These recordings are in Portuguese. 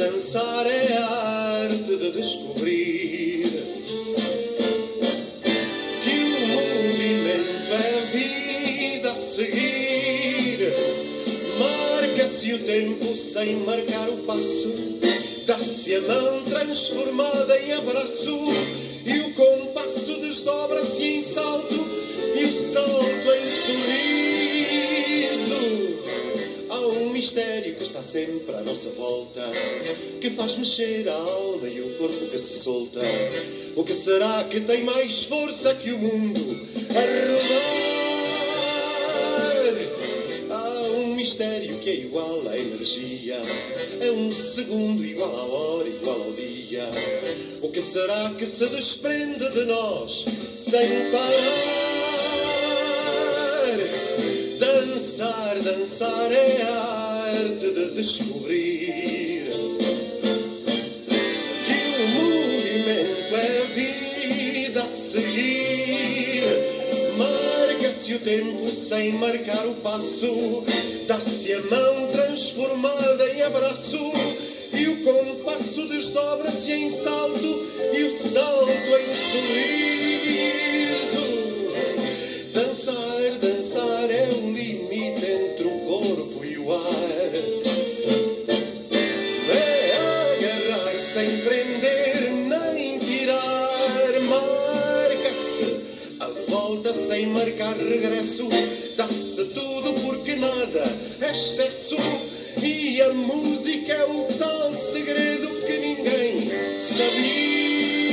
Dançar é a arte de descobrir que o movimento é a vida a seguir. Marca-se o tempo sem marcar o passo, dá-se a mão transformada em abraço, e o compasso desdobra-se em salto, e o salto em sorriso. Há um mistério que está sempre à nossa volta, que faz mexer a alma e o corpo que se solta. O que será que tem mais força que o mundo a rodar? Há um mistério que é igual à energia, é um segundo igual à hora, igual ao dia. O que será que se desprende de nós sem parar? Dançar, dançar é a arte de descobrir que o movimento é a vida a seguir. Marca-se o tempo sem marcar o passo, dá-se a mão transformada em abraço, e o compasso desdobra-se em salto, e o salto em sorriso. Dançar, dançar é o limite entre o corpo e o ar. É agarrar sem prender nem tirar. Marca-se a volta sem marcar regresso. Dá-se tudo porque nada é excesso. E a música é o tal segredo que ninguém sabia.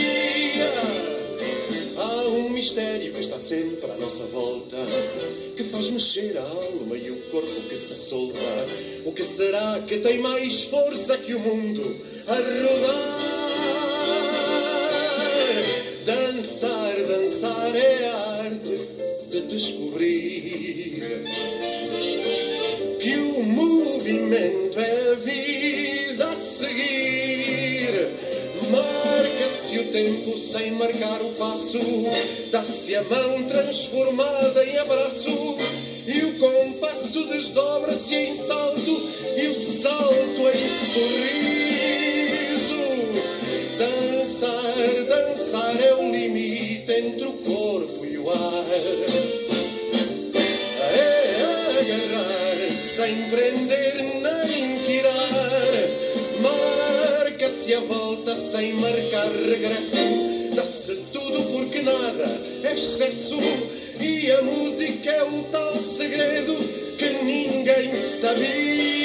Há um mistério que está sempre à nossa volta, que faz mexer a alma e o corpo que se solta. O que será que tem mais força que o mundo a rodar? Dançar, dançar é a arte de descobrir que o movimento é a vida a seguir. Marca-se o tempo sem marcar o passo, dá-se a mão transformada em abraço, e o compasso desdobra-se em salto, e o salto em sorriso. Dançar, dançar é o limite entre o corpo e o ar. É agarrar sem prender nem tirar. Marca-se a volta sem marcar regresso. Dá-se tudo porque nada é excesso. E a música é um tal segredo que ninguém sabia.